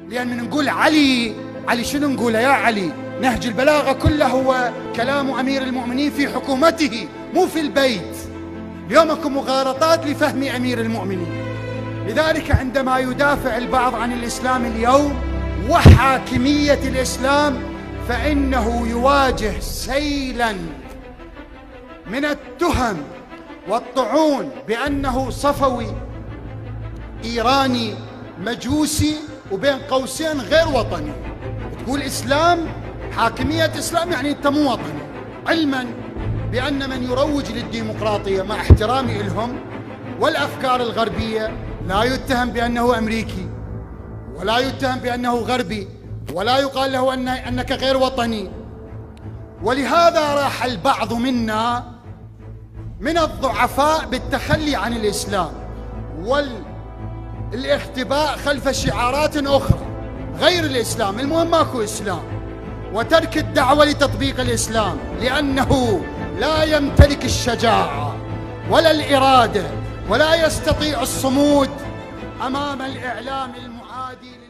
لأن من نقول علي شنو نقوله يا علي؟ نهج البلاغة كله هو كلام أمير المؤمنين في حكومته مو في البيت. اليوم اكو مغالطات لفهم أمير المؤمنين. لذلك عندما يدافع البعض عن الإسلام اليوم وحاكمية الإسلام فإنه يواجه سيلا من التهم والطعون بأنه صفوي إيراني مجوسي وبين قوسين غير وطني. تقول إسلام حاكمية إسلام يعني أنت مو وطني، علما بأن من يروج للديمقراطية مع احترامي لهم والأفكار الغربية لا يتهم بأنه أمريكي ولا يتهم بأنه غربي ولا يقال له أنك غير وطني. ولهذا راح البعض منا من الضعفاء بالتخلي عن الإسلام والاختباء خلف شعارات أخرى غير الإسلام، المهم ماكو إسلام، وترك الدعوة لتطبيق الإسلام لأنه لا يمتلك الشجاعة ولا الإرادة ولا يستطيع الصمود أمام الإعلام المعادي